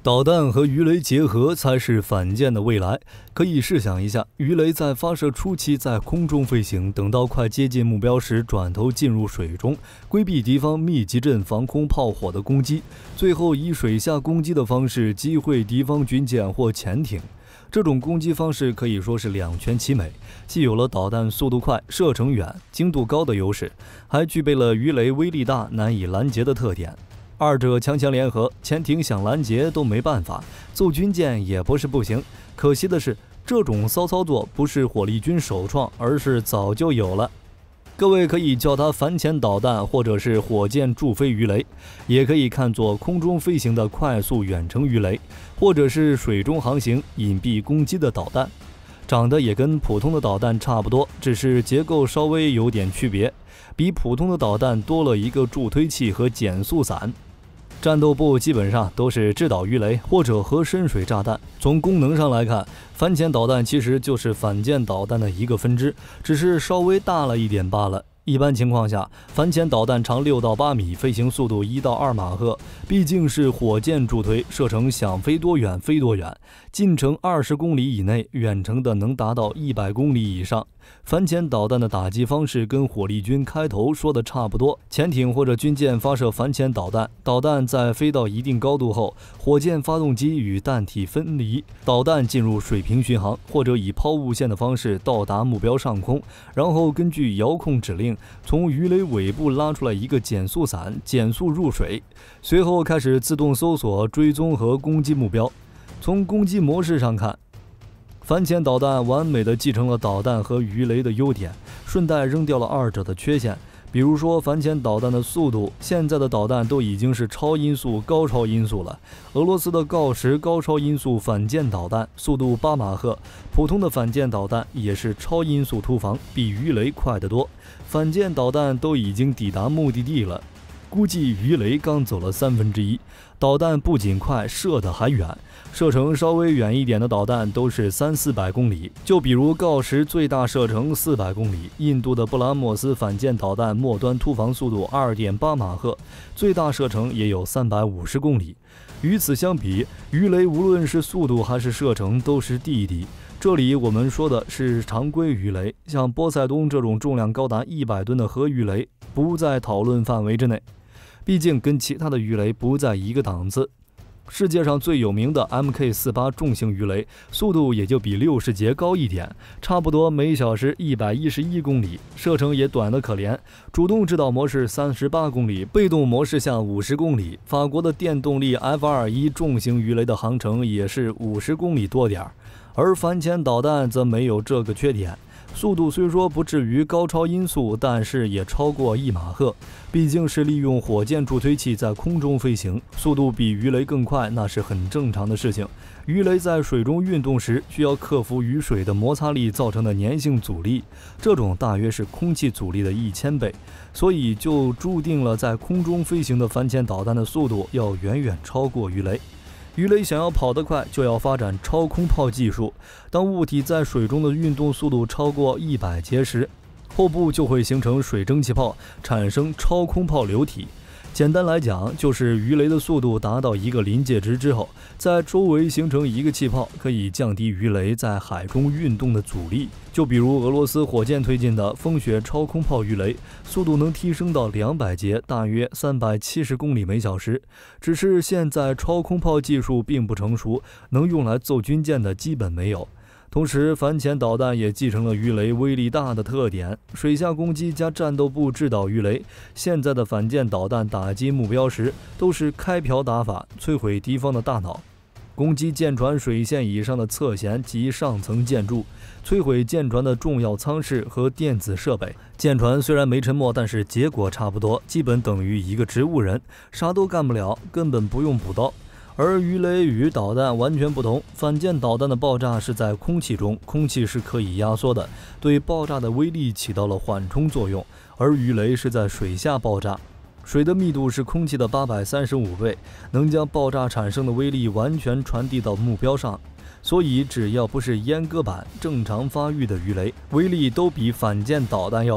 导弹和鱼雷结合才是反舰的未来。可以试想一下，鱼雷在发射初期在空中飞行，等到快接近目标时，转头进入水中，规避敌方密集阵防空炮火的攻击，最后以水下攻击的方式击毁敌方军舰或潜艇。这种攻击方式可以说是两全其美，既有了导弹速度快、射程远、精度高的优势，还具备了鱼雷威力大、难以拦截的特点。二者强强联合，潜艇想拦截都没办法，揍军舰也不是不行。可惜的是，这种骚操作不是火力军首创，而是早就有了。各位可以叫它反潜导弹，或者是火箭助飞鱼雷，也可以看作空中飞行的快速远程鱼雷，或者是水中航行隐蔽攻击的导弹。长得也跟普通的导弹差不多，只是结构稍微有点区别，比普通的导弹多了一个助推器和减速伞。战斗部基本上都是制导鱼雷或者核深水炸弹。从功能上来看，反潜导弹其实就是反舰导弹的一个分支，只是稍微大了一点罢了。一般情况下，反潜导弹长6到8米，飞行速度1到2马赫，毕竟是火箭助推，射程想飞多远飞多远，近程20公里以内，远程的能达到100公里以上。反潜导弹的打击方式跟火力军开头说的差不多，潜艇或者军舰发射反潜导弹，导弹在飞到一定高度后，火箭发动机与弹体分离，导弹进入水平巡航，或者以抛物线的方式到达目标上空，然后根据遥控指令从鱼雷尾部拉出来一个减速伞，减速入水，随后开始自动搜索、追踪和攻击目标。从攻击模式上看，反潜导弹完美的继承了导弹和鱼雷的优点，顺带扔掉了二者的缺陷。比如说反潜导弹的速度，现在的导弹都已经是超音速、高超音速了。俄罗斯的锆10高超音速反舰导弹速度8马赫，普通的反舰导弹也是超音速突防，比鱼雷快得多。反舰导弹都已经抵达目的地了，估计鱼雷刚走了1/3。导弹不仅快，射得还远，射程稍微远一点的导弹都是300-400公里。就比如锆10最大射程400公里，印度的布拉莫斯反舰导弹末端突防速度2.8马赫，最大射程也有350公里。与此相比，鱼雷无论是速度还是射程都是弟弟。这里我们说的是常规鱼雷，像波塞冬这种重量高达100吨的核鱼雷不在讨论范围之内，毕竟跟其他的鱼雷不在一个档次。世界上最有名的 Mk48 重型鱼雷，速度也就比60节高一点，差不多每小时111公里，射程也短得可怜。主动制导模式38公里，被动模式下50公里。法国的电动力 F21 重型鱼雷的航程也是50公里多点儿，而反潜导弹则没有这个缺点。速度虽说不至于高超音速，但是也超过1马赫，毕竟是利用火箭助推器在空中飞行，速度比鱼雷更快，那是很正常的事情。鱼雷在水中运动时，需要克服与水的摩擦力造成的粘性阻力，这种大约是空气阻力的1000倍，所以就注定了在空中飞行的反潜导弹的速度要远远超过鱼雷。鱼雷想要跑得快，就要发展超空炮技术。当物体在水中的运动速度超过100节时，后部就会形成水蒸气泡，产生超空炮流体。简单来讲，就是鱼雷的速度达到一个临界值之后，在周围形成一个气泡，可以降低鱼雷在海中运动的阻力。就比如俄罗斯火箭推进的风雪超空炮鱼雷，速度能提升到200节，大约370公里每小时。只是现在超空炮技术并不成熟，能用来揍军舰的基本没有。同时，反潜导弹也继承了鱼雷威力大的特点，水下攻击加战斗部制导鱼雷。现在的反舰导弹打击目标时，都是开瓢打法，摧毁敌方的大脑，攻击舰船水线以上的侧舷及上层建筑，摧毁舰船的重要舱室和电子设备。舰船虽然没沉没，但是结果差不多，基本等于一个植物人，啥都干不了，根本不用补刀。而鱼雷与导弹完全不同，反舰导弹的爆炸是在空气中，空气是可以压缩的，对爆炸的威力起到了缓冲作用；而鱼雷是在水下爆炸，水的密度是空气的835倍，能将爆炸产生的威力完全传递到目标上。所以只要不是阉割版正常发育的鱼雷，威力都比反舰导弹要大。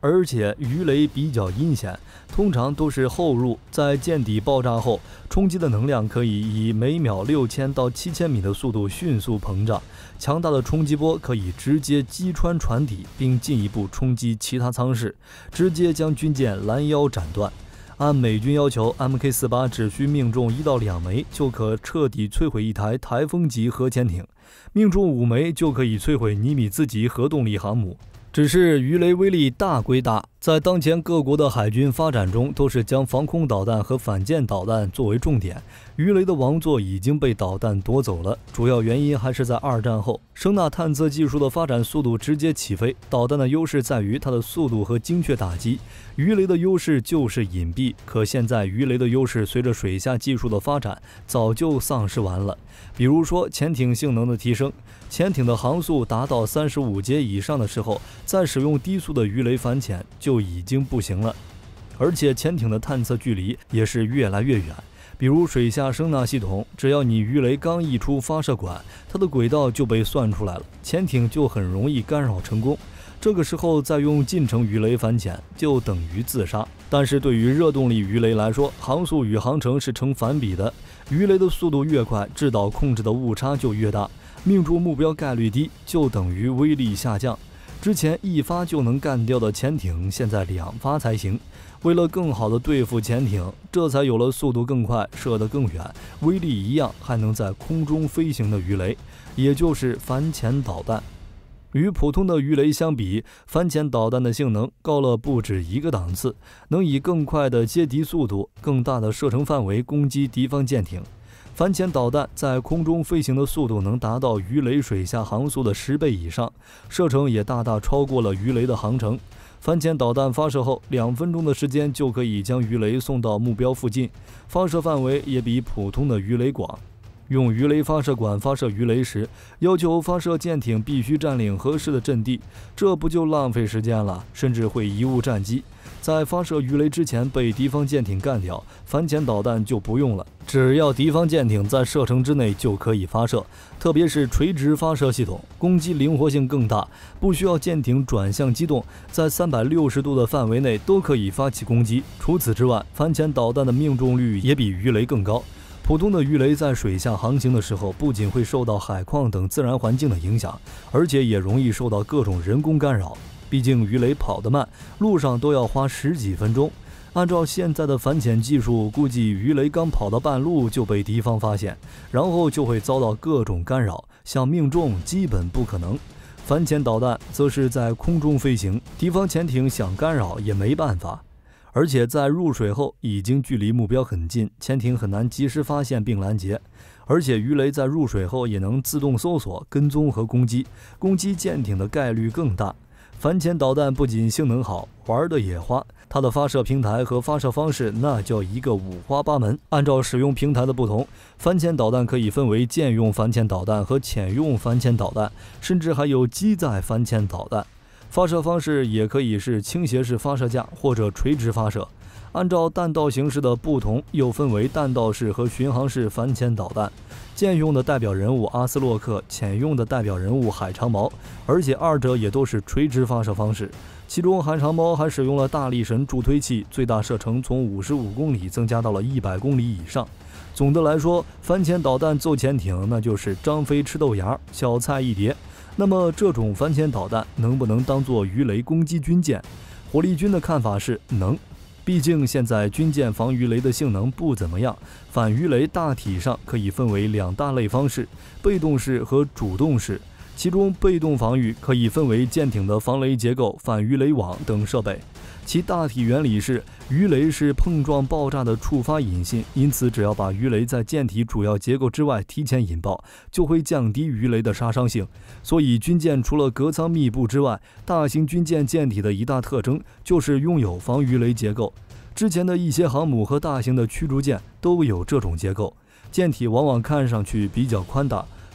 而且鱼雷比较阴险，通常都是后入，在舰底爆炸后，冲击的能量可以以每秒6000到7000米的速度迅速膨胀，强大的冲击波可以直接击穿船底，并进一步冲击其他舱室，直接将军舰拦腰斩断。按美军要求 ，MK48 只需命中1到2枚就可彻底摧毁一台台风级核潜艇，命中5枚就可以摧毁尼米兹级核动力航母。只是鱼雷威力大归大，在当前各国的海军发展中，都是将防空导弹和反舰导弹作为重点。鱼雷的王座已经被导弹夺走了，主要原因还是在2战后，声纳探测技术的发展速度直接起飞。导弹的优势在于它的速度和精确打击，鱼雷的优势就是隐蔽。可现在鱼雷的优势随着水下技术的发展，早就丧失完了。比如说潜艇性能的提升，潜艇的航速达到35节以上的时候，再使用低速的鱼雷反潜就已经不行了。而且潜艇的探测距离也是越来越远，比如水下声纳系统，只要你鱼雷刚一出发射管，它的轨道就被算出来了，潜艇就很容易干扰成功。这个时候再用近程鱼雷反潜，就等于自杀。但是对于热动力鱼雷来说，航速与航程是成反比的，鱼雷的速度越快，制导控制的误差就越大，命中目标概率低，就等于威力下降。之前1发就能干掉的潜艇，现在2发才行。为了更好的对付潜艇，这才有了速度更快、射得更远、威力一样还能在空中飞行的鱼雷，也就是反潜导弹。与普通的鱼雷相比，反潜导弹的性能高了不止一个档次，能以更快的接敌速度、更大的射程范围攻击敌方舰艇。反潜导弹在空中飞行的速度能达到鱼雷水下航速的10倍以上，射程也大大超过了鱼雷的航程。反潜导弹发射后2分钟的时间就可以将鱼雷送到目标附近，发射范围也比普通的鱼雷广。用鱼雷发射管发射鱼雷时，要求发射舰艇必须占领合适的阵地，这不就浪费时间了，甚至会贻误战机。在发射鱼雷之前被敌方舰艇干掉，反潜导弹就不用了，只要敌方舰艇在射程之内就可以发射。特别是垂直发射系统，攻击灵活性更大，不需要舰艇转向机动，在360度的范围内都可以发起攻击。除此之外，反潜导弹的命中率也比鱼雷更高。普通的鱼雷在水下航行的时候，不仅会受到海况等自然环境的影响，而且也容易受到各种人工干扰。毕竟鱼雷跑得慢，路上都要花10几分钟。按照现在的反潜技术，估计鱼雷刚跑到半路就被敌方发现，然后就会遭到各种干扰，想命中基本不可能。反潜导弹则是在空中飞行，敌方潜艇想干扰也没办法。而且在入水后已经距离目标很近，潜艇很难及时发现并拦截。而且鱼雷在入水后也能自动搜索、跟踪和攻击舰艇的概率更大。反潜导弹不仅性能好，玩的也花，它的发射平台和发射方式那叫一个五花八门。按照使用平台的不同，反潜导弹可以分为舰用反潜导弹和潜用反潜导弹，甚至还有机载反潜导弹。发射方式也可以是倾斜式发射架或者垂直发射，按照弹道形式的不同，又分为弹道式和巡航式反潜导弹。舰用的代表人物阿斯洛克，潜用的代表人物海长矛，而且二者也都是垂直发射方式。其中海长矛还使用了大力神助推器，最大射程从55公里增加到了100公里以上。总的来说，反潜导弹揍潜艇那就是张飞吃豆芽，小菜一碟。那么这种反潜导弹能不能当作鱼雷攻击军舰？火力军的看法是能，毕竟现在军舰防鱼雷的性能不怎么样。反鱼雷大体上可以分为2大类方式，被动式和主动式。其中被动防御可以分为舰艇的防雷结构、反鱼雷网等设备。其大体原理是，鱼雷是碰撞爆炸的触发引信，因此只要把鱼雷在舰体主要结构之外提前引爆，就会降低鱼雷的杀伤性。所以军舰除了隔舱密布之外，大型军舰舰体的一大特征就是拥有防鱼雷结构。之前的一些航母和大型的驱逐舰都有这种结构，舰体往往看上去比较宽大，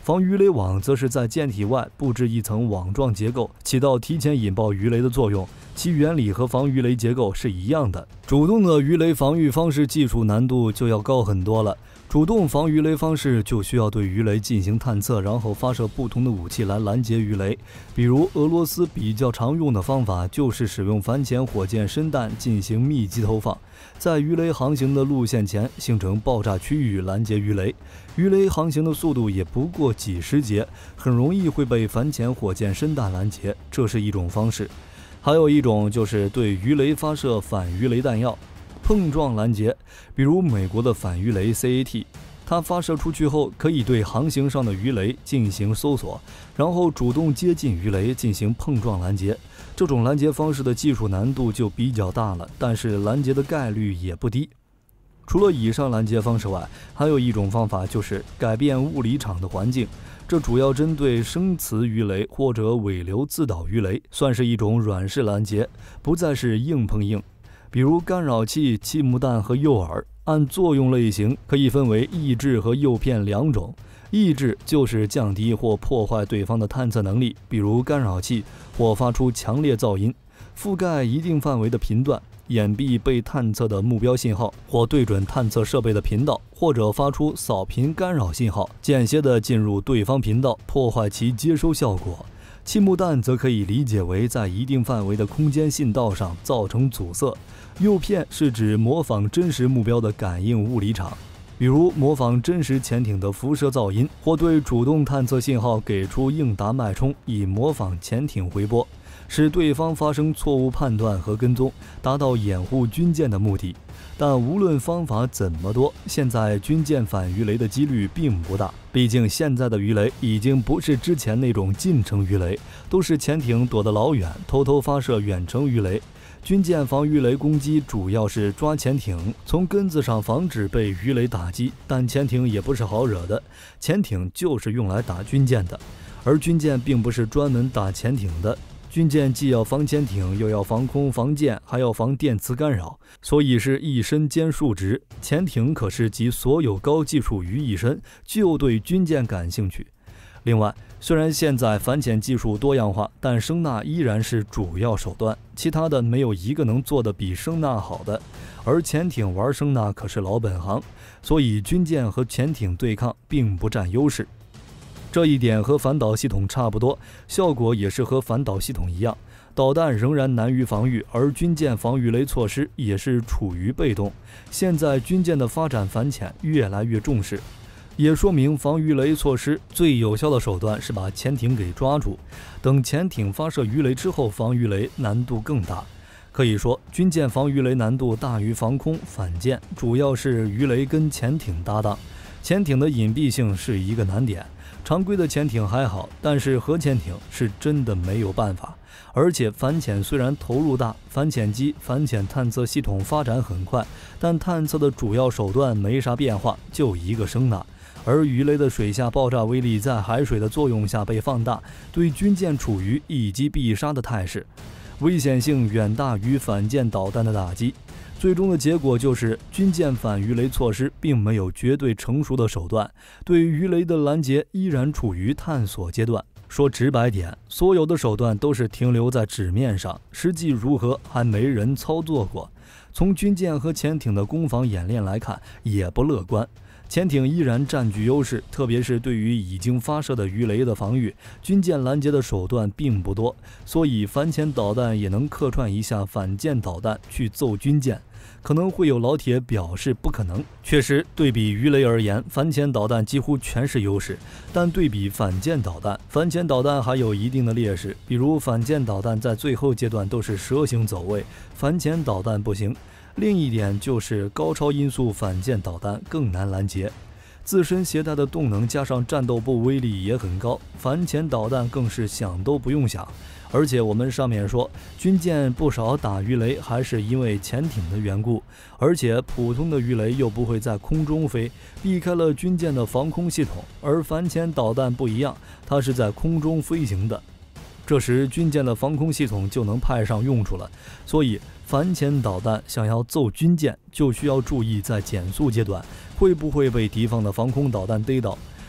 防鱼雷网则是在舰体外布置一层网状结构，起到提前引爆鱼雷的作用，其原理和防鱼雷结构是一样的。主动的鱼雷防御方式技术难度就要高很多了。主动防鱼雷方式就需要对鱼雷进行探测，然后发射不同的武器来拦截鱼雷。比如俄罗斯比较常用的方法就是使用反潜火箭深弹进行密集投放，在鱼雷航行的路线前形成爆炸区域拦截鱼雷。鱼雷航行的速度也不过几十节，很容易会被反潜火箭深弹拦截，这是一种方式。还有一种就是对鱼雷发射反鱼雷弹药，碰撞拦截，比如美国的反鱼雷 CAT， 它发射出去后可以对航行上的鱼雷进行搜索，然后主动接近鱼雷进行碰撞拦截。这种拦截方式的技术难度就比较大了，但是拦截的概率也不低。除了以上拦截方式外，还有一种方法就是改变物理场的环境，这主要针对生磁鱼雷或者尾流自导鱼雷，算是一种软式拦截，不再是硬碰硬。比如干扰器、气幕弹和诱饵，按作用类型可以分为抑制和诱骗两种。抑制就是降低或破坏对方的探测能力，比如干扰器或发出强烈噪音，覆盖一定范围的频段，掩蔽被探测的目标信号，或对准探测设备的频道，或者发出扫频干扰信号，间歇地进入对方频道，破坏其接收效果。气幕弹则可以理解为在一定范围的空间信道上造成阻塞。诱骗是指模仿真实目标的感应物理场，比如模仿真实潜艇的辐射噪音，或对主动探测信号给出应答脉冲，以模仿潜艇回波，使对方发生错误判断和跟踪，达到掩护军舰的目的。但无论方法怎么多，现在军舰反鱼雷的几率并不大，毕竟现在的鱼雷已经不是之前那种近程鱼雷，都是潜艇躲得老远，偷偷发射远程鱼雷。军舰防鱼雷攻击主要是抓潜艇，从根子上防止被鱼雷打击，但潜艇也不是好惹的，潜艇就是用来打军舰的，而军舰并不是专门打潜艇的。军舰既要防潜艇，又要防空防舰，还要防电磁干扰，所以是一身兼数职。潜艇可是集所有高技术于一身，就对军舰感兴趣。另外，虽然现在反潜技术多样化，但声呐依然是主要手段，其他的没有一个能做得比声呐好的。而潜艇玩声呐可是老本行，所以军舰和潜艇对抗并不占优势。这一点和反导系统差不多，效果也是和反导系统一样，导弹仍然难于防御，而军舰防鱼雷措施也是处于被动。现在军舰的发展反潜越来越重视，也说明防鱼雷措施最有效的手段是把潜艇给抓住，等潜艇发射鱼雷之后，防鱼雷难度更大。可以说，军舰防鱼雷难度大于防空反舰，主要是鱼雷跟潜艇搭档，潜艇的隐蔽性是一个难点。常规的潜艇还好，但是核潜艇是真的没有办法。而且反潜虽然投入大，反潜机、反潜探测系统发展很快，但探测的主要手段没啥变化，就一个声呐。而鱼雷的水下爆炸威力在海水的作用下被放大，对军舰处于一击必杀的态势，危险性远大于反舰导弹的打击。最终的结果就是军舰反鱼雷措施并没有绝对成熟的手段，对鱼雷的拦截依然处于探索阶段。说直白点，所有的手段都是停留在纸面上，实际如何还没人操作过。从军舰和潜艇的攻防演练来看，也不乐观。潜艇依然占据优势，特别是对于已经发射的鱼雷的防御，军舰拦截的手段并不多，所以反潜导弹也能客串一下反舰导弹去揍军舰。可能会有老铁表示不可能，确实对比鱼雷而言，反潜导弹几乎全是优势，但对比反舰导弹，反潜导弹还有一定的劣势，比如反舰导弹在最后阶段都是蛇形走位，反潜导弹不行。另一点就是高超音速反舰导弹更难拦截，自身携带的动能加上战斗部威力也很高，反潜导弹更是想都不用想。而且我们上面说，军舰不少打鱼雷还是因为潜艇的缘故，而且普通的鱼雷又不会在空中飞，避开了军舰的防空系统，而反潜导弹不一样，它是在空中飞行的，这时军舰的防空系统就能派上用处了。所以反潜导弹想要揍军舰，就需要注意在减速阶段会不会被敌方的防空导弹逮到。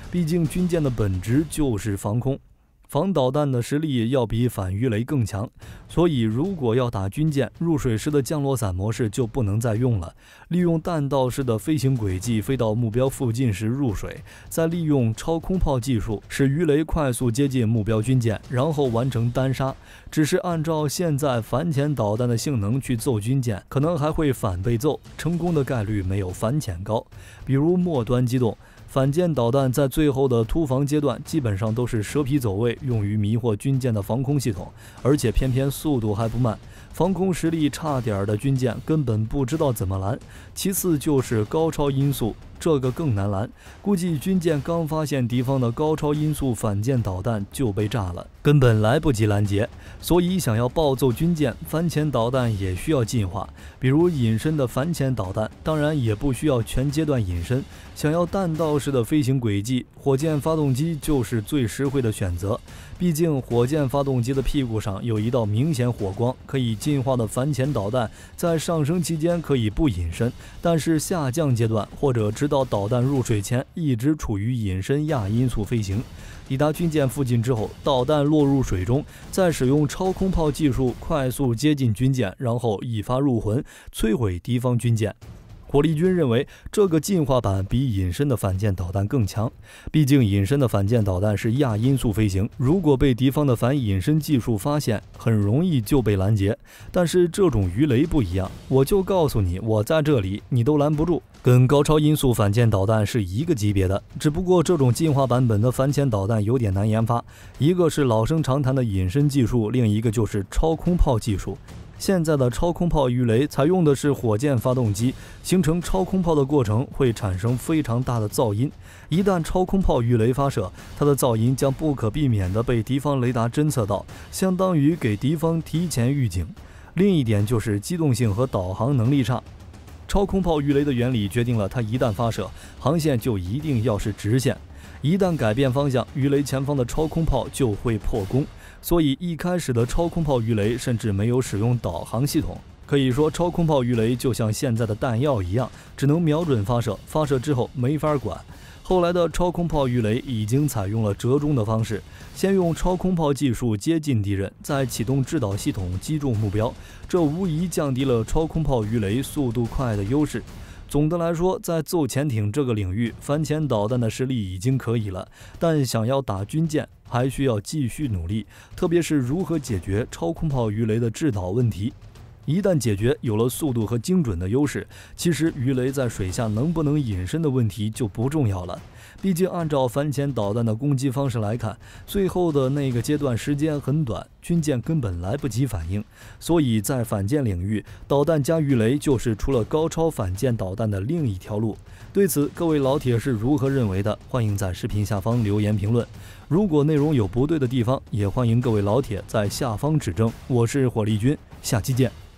毕竟军舰的本质就是防空。防导弹的实力要比反鱼雷更强，所以如果要打军舰，入水时的降落伞模式就不能再用了。利用弹道式的飞行轨迹飞到目标附近时入水，再利用超空炮技术使鱼雷快速接近目标军舰，然后完成单杀。只是按照现在反潜导弹的性能去揍军舰，可能还会反被揍，成功的概率没有反潜高。比如末端机动。反舰导弹在最后的突防阶段基本上都是蛇皮走位，用于迷惑军舰的防空系统，而且偏偏速度还不慢，防空实力差点的军舰根本不知道怎么拦。其次就是高超音速，这个更难拦，估计军舰刚发现敌方的高超音速反舰导弹就被炸了，根本来不及拦截。所以想要暴揍军舰，反潜导弹也需要进化，比如隐身的反潜导弹，当然也不需要全阶段隐身。想要弹道式的飞行轨迹，火箭发动机就是最实惠的选择。毕竟火箭发动机的屁股上有一道明显火光，可以进化的反潜导弹在上升期间可以不隐身，但是下降阶段或者直到导弹入水前一直处于隐身亚音速飞行。抵达军舰附近之后，导弹落入水中，再使用超空炮技术快速接近军舰，然后一发入魂，摧毁敌方军舰。火力军认为这个进化版比隐身的反舰导弹更强，毕竟隐身的反舰导弹是亚音速飞行，如果被敌方的反隐身技术发现，很容易就被拦截。但是这种鱼雷不一样，我就告诉你，我在这里，你都拦不住，跟高超音速反舰导弹是一个级别的。只不过这种进化版本的反潜导弹有点难研发，一个是老生常谈的隐身技术，另一个就是超空炮技术。现在的超空炮鱼雷采用的是火箭发动机，形成超空炮的过程会产生非常大的噪音。一旦超空炮鱼雷发射，它的噪音将不可避免地被敌方雷达侦测到，相当于给敌方提前预警。另一点就是机动性和导航能力差。超空炮鱼雷的原理决定了它一旦发射，航线就一定要是直线。一旦改变方向，鱼雷前方的超空炮就会破功。所以一开始的超空炮鱼雷甚至没有使用导航系统，可以说超空炮鱼雷就像现在的弹药一样，只能瞄准发射，发射之后没法管。后来的超空炮鱼雷已经采用了折中的方式，先用超空炮技术接近敌人，再启动制导系统击中目标，这无疑降低了超空炮鱼雷速度快的优势。总的来说，在揍潜艇这个领域，反潜导弹的实力已经可以了，但想要打军舰还需要继续努力，特别是如何解决超空炮鱼雷的制导问题。一旦解决，有了速度和精准的优势，其实鱼雷在水下能不能隐身的问题就不重要了。毕竟按照反潜导弹的攻击方式来看，最后的那个阶段时间很短，军舰根本来不及反应。所以在反舰领域，导弹加鱼雷就是除了高超反舰导弹的另一条路。对此，各位老铁是如何认为的？欢迎在视频下方留言评论。如果内容有不对的地方，也欢迎各位老铁在下方指正。我是火力军，下期见。